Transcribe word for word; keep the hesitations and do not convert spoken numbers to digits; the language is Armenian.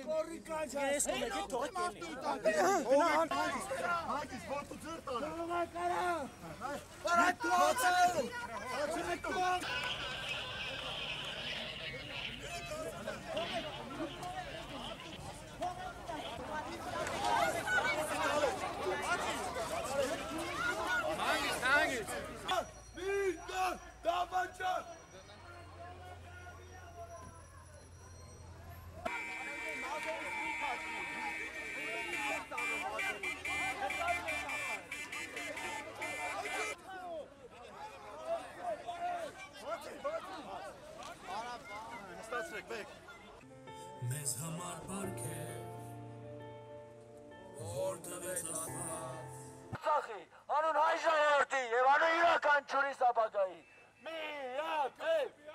Esko me ke tohti. Haitis, voltu zyrtana. Parattu otsaletu! Otsaletu! Hangis, hangis! Liiton! Tabanca! Statsrek, weg. Մեզ համար բարքեր որ տվեց Աստված Ծախի, անուն հայ ժայորդի և անուն իրական չուրի սապագայի։ Մի, ակ, եվ